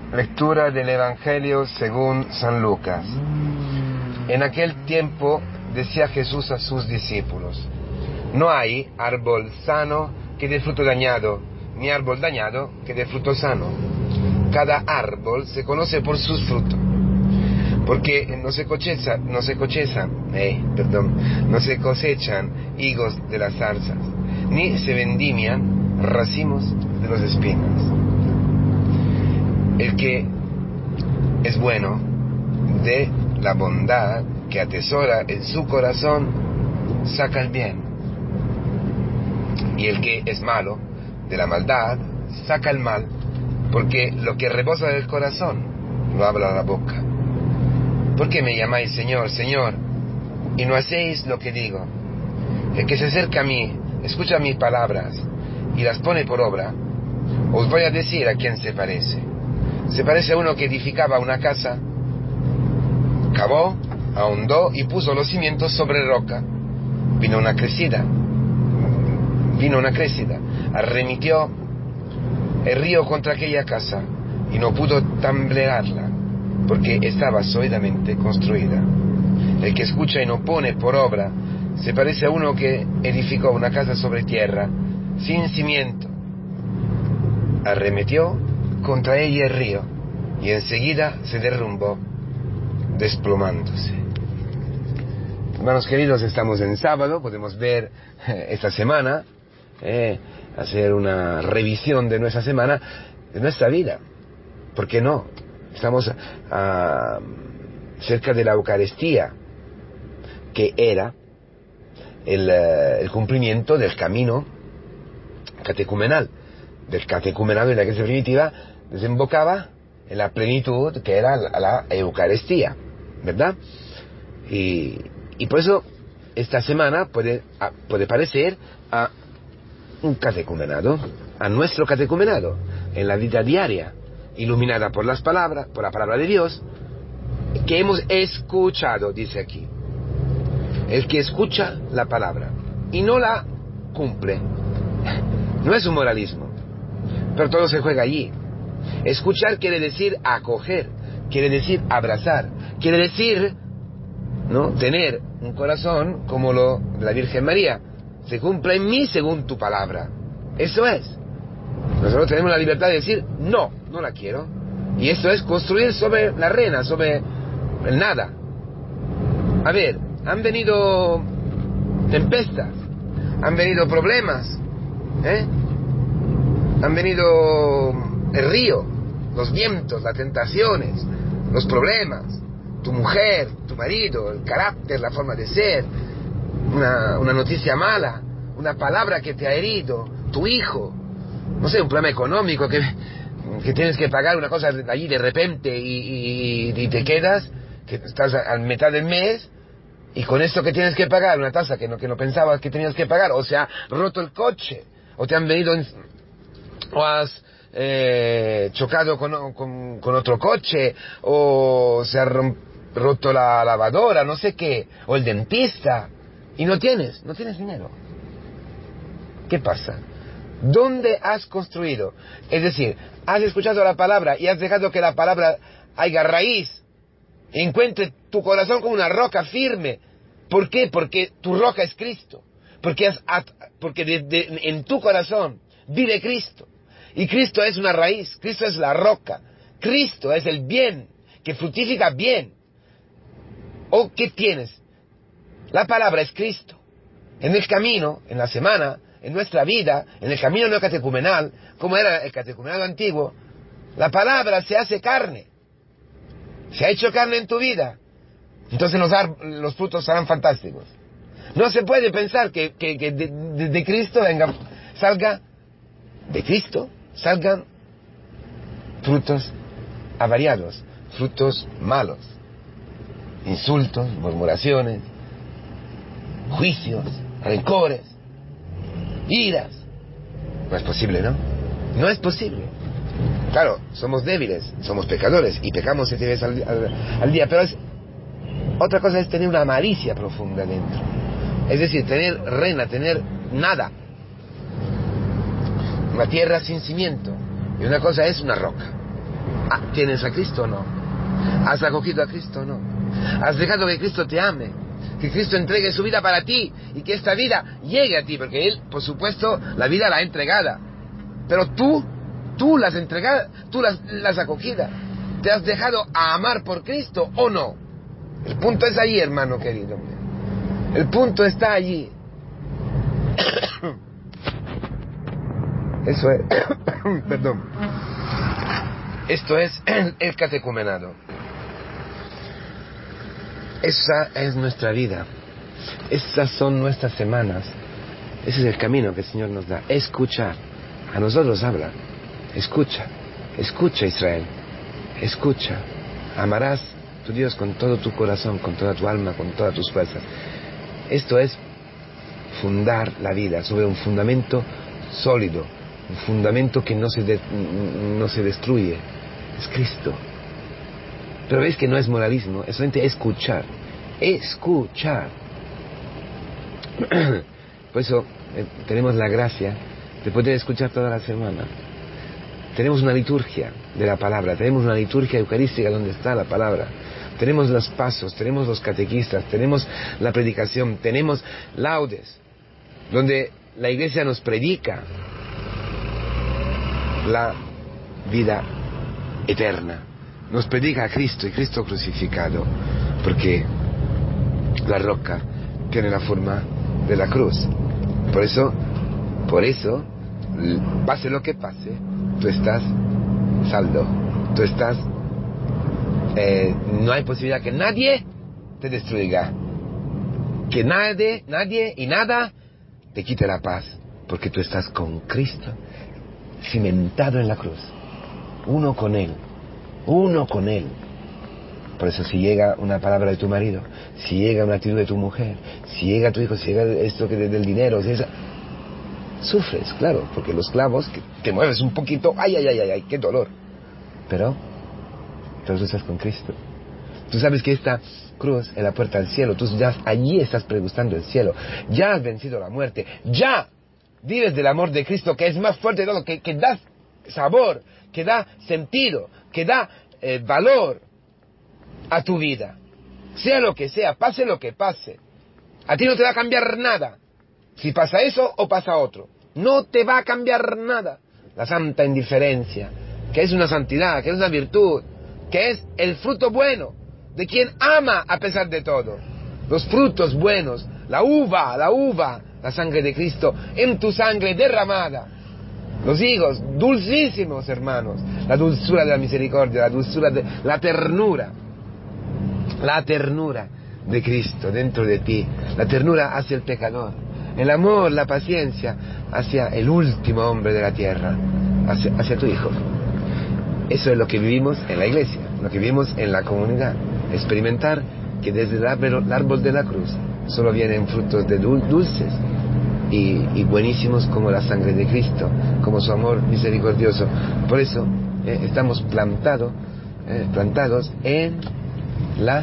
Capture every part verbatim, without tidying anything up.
Lectura del Evangelio según San Lucas. En aquel tiempo decía Jesús a sus discípulos: no hay árbol sano que dé fruto dañado, ni árbol dañado que dé fruto sano. Cada árbol se conoce por sus frutos, porque no se cosecha, no se cosechan, eh, perdón, no se cosechan higos de las zarzas, ni se vendimian racimos de los espinos. El que es bueno de la bondad que atesora en su corazón saca el bien, y el que es malo de la maldad saca el mal, porque lo que rebosa del corazón lo habla la boca. ¿Por qué me llamáis Señor, Señor, y no hacéis lo que digo? El que se acerca a mí, escucha mis palabras y las pone por obra, os voy a decir a quién se parece. Se parece a uno que edificaba una casa, cavó, ahondó y puso los cimientos sobre roca. Vino una crecida, vino una crecida, arremetió el río contra aquella casa y no pudo tambalearla, porque estaba sólidamente construida. El que escucha y no pone por obra se parece a uno que edificó una casa sobre tierra, sin cimiento. Arremetió contra ella el río, y enseguida se derrumbó, desplomándose. Hermanos queridos, estamos en sábado, podemos ver eh, esta semana, eh, hacer una revisión de nuestra semana, de nuestra vida. ¿Por qué no? Estamos ah, cerca de la Eucaristía, que era el, eh, el cumplimiento del camino catecumenal. Del catecumenado de la Iglesia primitiva desembocaba en la plenitud que era la, la Eucaristía, ¿verdad? Y, y por eso esta semana puede, a, puede parecer a un catecumenado, a nuestro catecumenado, en la vida diaria, iluminada por las palabras, por la palabra de Dios, que hemos escuchado, dice aquí. El que escucha la palabra y no la cumple, no es un moralismo, pero todo se juega allí. Escuchar quiere decir acoger, quiere decir abrazar, quiere decir, ¿no?, tener un corazón como lo de la Virgen María. Se cumple en mí según tu palabra. Eso es. Nosotros tenemos la libertad de decir no, no la quiero. Y esto es construir sobre la arena, sobre el nada. A ver, han venido tempestas, han venido problemas, ¿eh? Han venido el río, los vientos, las tentaciones, los problemas, tu mujer, tu marido, el carácter, la forma de ser, una, una noticia mala, una palabra que te ha herido, tu hijo, no sé, un problema económico que, que tienes que pagar una cosa de allí de repente y, y, y te quedas, que estás a, a mitad del mes y con esto que tienes que pagar, una tasa que no, que no pensabas que tenías que pagar, o se ha roto el coche, o te han venido en, o has eh, chocado con, con, con otro coche, o se ha romp, roto la lavadora, no sé qué, o el dentista, y no tienes, no tienes dinero. ¿Qué pasa? ¿Dónde has construido? Es decir, has escuchado la palabra y has dejado que la palabra haya raíz, encuentre tu corazón como una roca firme. ¿Por qué? Porque tu roca es Cristo, porque, has, porque de, de, en tu corazón vive Cristo. Y Cristo es una raíz, Cristo es la roca, Cristo es el bien, que fructifica bien. ¿O qué tienes? La palabra es Cristo. En el camino, en la semana, en nuestra vida, en el camino no catecumenal, como era el catecumenado antiguo, la palabra se hace carne. Se ha hecho carne en tu vida. Entonces los, los frutos serán fantásticos. No se puede pensar que, que, que de, de, de Cristo venga, salga de Cristo salgan frutos avariados, frutos malos, insultos, murmuraciones, juicios, rencores, iras. No es posible, ¿no? No es posible. Claro, somos débiles, somos pecadores y pecamos siete veces al, al, al día, pero es, otra cosa es tener una malicia profunda dentro. Es decir, tener rena, tener nada. Una tierra sin cimiento. Y una cosa es una roca. ¿Tienes a Cristo o no? ¿Has acogido a Cristo o no? ¿Has dejado que Cristo te ame? Que Cristo entregue su vida para ti y que esta vida llegue a ti, porque Él, por supuesto, la vida la ha entregada. Pero tú, tú la has entregado, tú la has acogida. ¿Te has dejado a amar por Cristo o no? El punto es allí, hermano querido. El punto está allí. Eso es, perdón. Esto es el, el catecumenado. Esa es nuestra vida. Esas son nuestras semanas. Ese es el camino que el Señor nos da. Escuchar. A nosotros habla. Escucha. Escucha, Israel. Escucha. Amarás a tu Dios con todo tu corazón, con toda tu alma, con todas tus fuerzas. Esto es fundar la vida sobre un fundamento sólido, un fundamento que no se, de, no se destruye. Es Cristo. Pero veis que no es moralismo, es solamente escuchar. Escuchar. Por eso eh, tenemos la gracia de poder escuchar toda la semana. Tenemos una liturgia de la palabra, tenemos una liturgia eucarística donde está la palabra. Tenemos los pasos, tenemos los catequistas, tenemos la predicación, tenemos laudes, donde la iglesia nos predica la vida eterna. Nos predica a Cristo y Cristo crucificado, porque la roca tiene la forma de la cruz. Por eso, por eso, pase lo que pase, tú estás saldo, tú estás, eh, no hay posibilidad que nadie te destruya, que nadie, nadie y nada te quite la paz, porque tú estás con Cristo, cimentado en la cruz, uno con Él. Uno con Él. Por eso si llega una palabra de tu marido, si llega una actitud de tu mujer, si llega tu hijo, si llega esto que del dinero, si esa... sufres, claro, porque los clavos, que te mueves un poquito, ay, ay, ay, ay, ay, qué dolor. Pero, pero tú estás con Cristo. Tú sabes que esta cruz es la puerta al cielo, tú ya allí estás pregustando el cielo, ya has vencido la muerte, ya vives del amor de Cristo, que es más fuerte de todo, que, que da sabor, que da sentido, que da eh, valor a tu vida. Sea lo que sea, pase lo que pase. A ti no te va a cambiar nada. Si pasa eso o pasa otro. No te va a cambiar nada. La santa indiferencia, que es una santidad, que es una virtud, que es el fruto bueno de quien ama a pesar de todo. Los frutos buenos, la uva, la uva, la sangre de Cristo en tu sangre derramada. Los higos, dulcísimos, hermanos. La dulzura de la misericordia, la dulzura de la ternura. La ternura de Cristo dentro de ti. La ternura hacia el pecador. El amor, la paciencia hacia el último hombre de la tierra. Hacia, hacia tu hijo. Eso es lo que vivimos en la iglesia. Lo que vivimos en la comunidad. Experimentar que desde el árbol de la cruz solo vienen frutos de dul- dulces. Y, y buenísimos como la sangre de Cristo, como su amor misericordioso. Por eso eh, estamos plantado, eh, plantados en la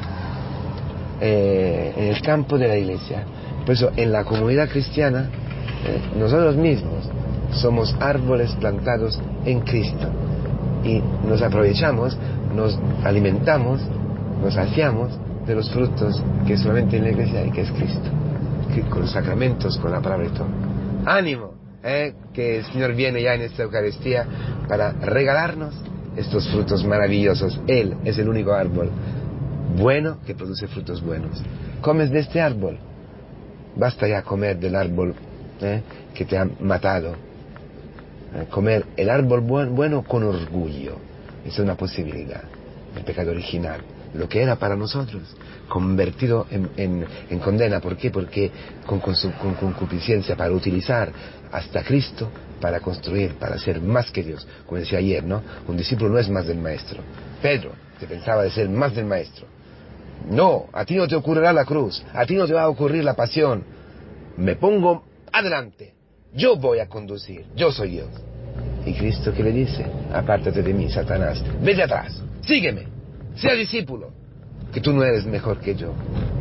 eh, en el campo de la iglesia. Por eso en la comunidad cristiana eh, nosotros mismos somos árboles plantados en Cristo y nos aprovechamos, nos alimentamos, nos saciamos de los frutos que solamente en la iglesia hay, que es Cristo, con los sacramentos, con la palabra y todo. ánimo, eh, que el Señor viene ya en esta Eucaristía para regalarnos estos frutos maravillosos. Él es el único árbol bueno que produce frutos buenos. Comes de este árbol, basta ya comer del árbol eh, que te ha matado. Eh, comer el árbol buen, bueno con orgullo, es una posibilidad. El pecado original, lo que era para nosotros, convertido en, en, en condena. ¿Por qué? Porque con, con, su, con concupiscencia, para utilizar hasta Cristo, para construir, para ser más que Dios. Como decía ayer, ¿no? Un discípulo no es más del maestro. Pedro se pensaba de ser más del maestro. No, a ti no te ocurrirá la cruz, a ti no te va a ocurrir la pasión. Me pongo adelante, yo voy a conducir, yo soy Dios. Y Cristo, ¿qué le dice? Apártate de mí, Satanás, vete atrás, sígueme, sea discípulo, que tú no eres mejor que yo.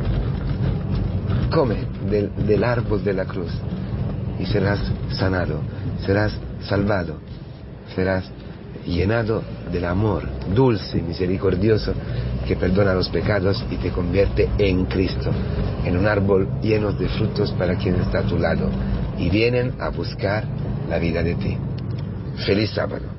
Come del, del árbol de la cruz y serás sanado, serás salvado, serás llenado del amor dulce y misericordioso que perdona los pecados y te convierte en Cristo, en un árbol lleno de frutos para quien está a tu lado y vienen a buscar la vida de ti. Feliz sábado.